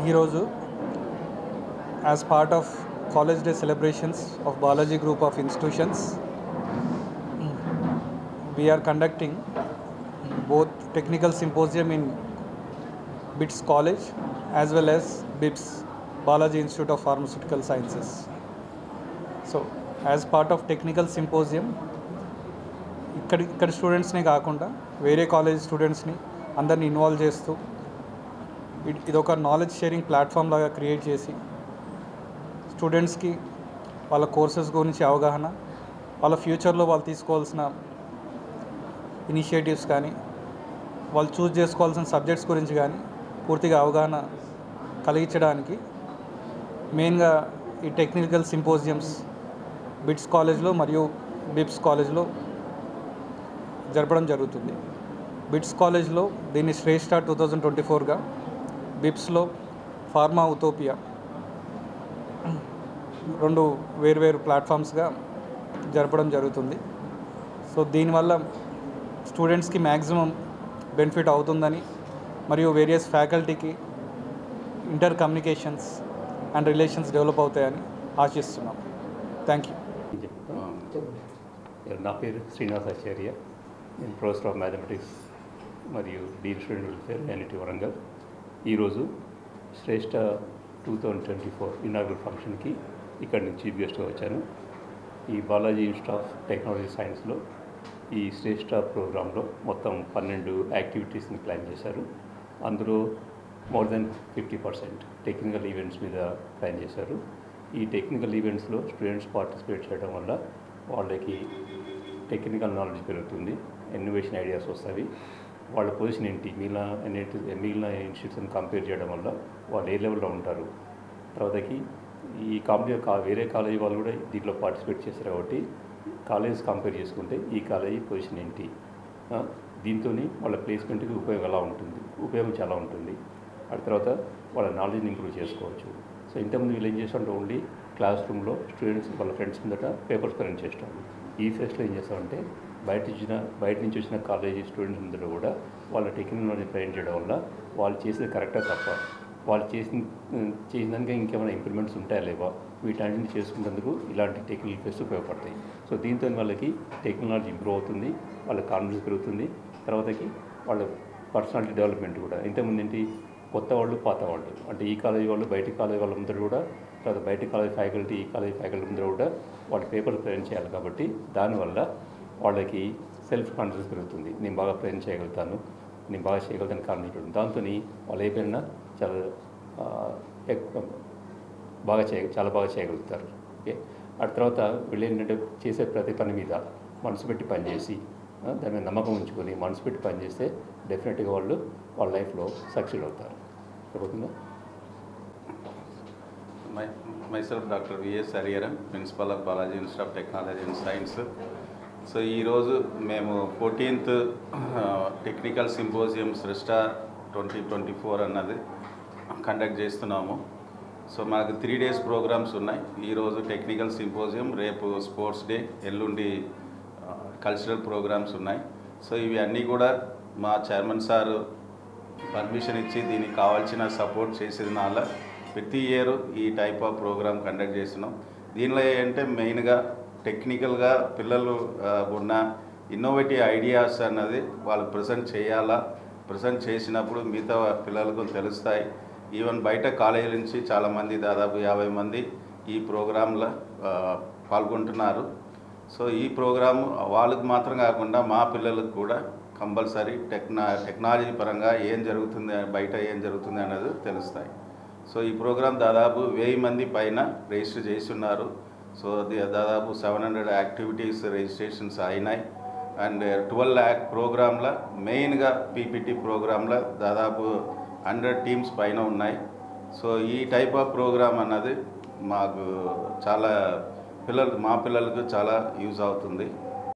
ఈరోజు as part of College Day celebrations of Balaji Group of Institutions, we are conducting both technical symposium in BITS College as well as BIPS, Balaji Institute of Pharmaceutical Sciences. So as part of technical symposium, ఇక్కడ స్టూడెంట్స్ని కాకుండా వేరే college స్టూడెంట్స్ని అందరినీ involve చేస్తూ ఇదొక knowledge sharing platform లాగా create చేసి స్టూడెంట్స్కి వాళ్ళ కోర్సెస్ గురించి అవగాహన, వాళ్ళ ఫ్యూచర్లో వాళ్ళు తీసుకోవాల్సిన ఇనిషియేటివ్స్ కానీ వాళ్ళు చూస్ చేసుకోవాల్సిన సబ్జెక్ట్స్ గురించి కానీ పూర్తిగా అవగాహన కలిగించడానికి మెయిన్గా ఈ టెక్నికల్ సింపోజియమ్స్ బిట్స్ కాలేజ్లో మరియు బిప్స్ కాలేజ్లో జరపడం జరుగుతుంది. బిట్స్ కాలేజ్లో దీన్ని శ్రేష్ఠ 2024గా, బిప్స్లో ఫార్మా ఉతోపియా రెండు వేర్వేరు ప్లాట్ఫామ్స్గా జరపడం జరుగుతుంది. సో దీనివల్ల స్టూడెంట్స్కి మ్యాక్సిమం బెనిఫిట్ అవుతుందని మరియు వేరియస్ ఫ్యాకల్టీకి inter communications and relations develop అవుతాయని ఆశిస్తున్నాం. Thank you. నా పేరు శ్రీనివాసాచార్య. నేను ప్రొఫెసర్ ఆఫ్ మ్యాథమెటిక్స్ మరియు dean student welfare NIT Warangal. ఈరోజు శ్రేష్ఠ 2024 ఇనాగ్రల్ ఫంక్షన్కి ఇక్కడి నుంచి చీఫ్ గెస్ట్గా వచ్చాను. ఈ బాలాజీ ఇన్స్టిట్యూట్ ఆఫ్ టెక్నాలజీ సైన్స్లో ఈ శ్రేష్ఠ ప్రోగ్రాంలో మొత్తం 12 యాక్టివిటీస్ని ప్లాన్ చేశారు. అందులో మోర్ దెన్ 50% టెక్నికల్ ఈవెంట్స్ మీద ప్లాన్ చేశారు. ఈ టెక్నికల్ ఈవెంట్స్లో స్టూడెంట్స్ పార్టిసిపేట్ చేయడం వల్ల వాళ్ళకి టెక్నికల్ నాలెడ్జ్ పెరుగుతుంది, ఇన్నోవేషన్ ఐడియాస్ వస్తాయి. వాళ్ళ పొజిషన్ ఏంటి మిగిలిన ఇన్స్టిట్యూట్స్ని కంపేర్ చేయడం వల్ల వాళ్ళు ఏ లెవెల్లో ఉంటారు. తర్వాతకి ఈ వేరే కాలేజీ వాళ్ళు కూడా దీంట్లో పార్టిసిపేట్ చేస్తారు కాబట్టి కాలేజ్ కంపేర్ చేసుకుంటే ఈ కాలేజీ పొజిషన్ ఏంటి, దీంతో వాళ్ళ ప్లేస్మెంట్కి ఉపయోగం చాలా ఉంటుంది. ఆ తర్వాత వాళ్ళ నాలెడ్జ్ని ఇంప్రూవ్ చేసుకోవచ్చు. సో ఇంతకుముందు వీళ్ళు ఏం చేస్తామంటే ఓన్లీ క్లాస్ రూమ్లో స్టూడెంట్స్ వాళ్ళ ఫ్రెండ్స్ ముందట పేపర్స్ ప్రజెంట్ చేస్తాం. ఈ ఫెస్ట్లో ఏం చేస్తామంటే బయట నుంచి వచ్చిన కాలేజీ స్టూడెంట్స్ ముందర కూడా వాళ్ళ టెక్నాలజీ ప్రజెంట్ చేయడం వల్ల వాళ్ళు చేసేది కరెక్టా తప్ప, వాళ్ళు చేసిన దానికి ఇంకేమైనా ఇంప్రూవ్మెంట్స్ ఉంటాయా లేవా, వీటన్నింటినీ చేసుకున్నందుకు ఇలాంటి టెక్నికల్ ఫెస్ట్ ఉపయోగపడతాయి. సో దీంతో వాళ్ళకి టెక్నాలజీ ఇంప్రూవ్ అవుతుంది, వాళ్ళ కాన్ఫిడెన్స్ పెరుగుతుంది. తర్వాతకి వాళ్ళ పర్సనాలిటీ డెవలప్మెంట్ కూడా. ఇంతకుముందు ఏంటి, కొత్త వాళ్ళు పాత వాళ్ళు అంటే ఈ కాలేజీ వాళ్ళు బయట కాలేజీ వాళ్ళ ముందర కూడా, తర్వాత బయట కాలేజీ ఫ్యాకల్టీ ఈ కాలేజీ ఫ్యాకల్టీ ముందర కూడా వాళ్ళ పేపర్స్ ప్రజెంట్ చేయాలి. కాబట్టి దానివల్ల వాళ్ళకి సెల్ఫ్ కాన్ఫిడెన్స్ పెరుగుతుంది. నేను బాగా ప్రజెంట్ చేయగలుగుతాను, నేను బాగా చేయగలుగుతాను కాన్ఫిడెన్స్ ఉంటుంది. దాంతో వాళ్ళు అయిపోయినా చాలా బాగా చేయగలుగుతారు. ఓకే. ఆ తర్వాత వీళ్ళు ఏంటంటే చేసే ప్రతి పని మీద మనసు పెట్టి పనిచేసి దాని మీద నమ్మకం ఉంచుకొని మనసు పెట్టి పనిచేస్తే డెఫినెట్గా వాళ్ళు వాళ్ళ లైఫ్లో సక్సెస్ అవుతారు. జరుగుతుందా? Myself doctor V S Hariharan, principal of Balaji institute of technology and science. So ఈరోజు మేము 14th టెక్నికల్ సింపోజియం శ్రేష్ఠ 2024 అన్నది కండక్ట్ చేస్తున్నాము. సో మాకు 3 days ప్రోగ్రామ్స్ ఉన్నాయి. ఈరోజు టెక్నికల్ సింపోజియం, రేపు స్పోర్ట్స్ డే, ఎల్లుండి కల్చరల్ ప్రోగ్రామ్స్ ఉన్నాయి. సో ఇవి అన్నీ కూడా మా చైర్మన్ సార్ పర్మిషన్ ఇచ్చి దీనికి కావాల్సిన సపోర్ట్ చేసేది వల్ల ప్రతి ఇయర్ ఈ టైప్ ఆఫ్ ప్రోగ్రామ్ కండక్ట్ చేస్తున్నాం. దీనిలో ఏంటంటే మెయిన్గా టెక్నికల్గా పిల్లలు ఉన్న ఇన్నోవేటివ్ ఐడియాస్ అన్నది వాళ్ళు ప్రజెంట్ చేసినప్పుడు మిగతా పిల్లలకు తెలుస్తాయి. ఈవెన్ బయట కాలేజీ నుంచి చాలామంది, దాదాపు 50 మంది ఈ ప్రోగ్రాంలో పాల్గొంటున్నారు. సో ఈ ప్రోగ్రాము వాళ్ళకి మాత్రం కాకుండా మా పిల్లలకు కూడా కంపల్సరీ టెక్నాలజీ పరంగా బయట ఏం జరుగుతుంది అన్నది తెలుస్తాయి. సో ఈ ప్రోగ్రాం దాదాపు 1000 మంది పైన రిజిస్టర్ చేస్తున్నారు. సో దాదాపు 700 యాక్టివిటీస్ రిజిస్ట్రేషన్స్ అయినాయి. అండ్ 12 lakh ప్రోగ్రాంలో మెయిన్గా పీపీటీ ప్రోగ్రాంలో దాదాపు 100 teams పైన ఉన్నాయి. సో ఈ టైప్ ఆఫ్ ప్రోగ్రామ్ అన్నది మాకు చాలా మా పిల్లలకు చాలా యూజ్ అవుతుంది.